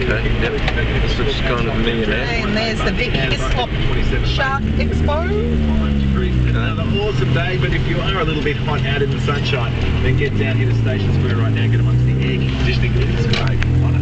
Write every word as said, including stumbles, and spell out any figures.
Okay, yep. This looks kind of millionaire. And there's the big Hislop Shark Expo. Another awesome day, but if you are a little bit hot out in the sunshine, then get down here to Station Square right now, get amongst the air conditioning. It's great.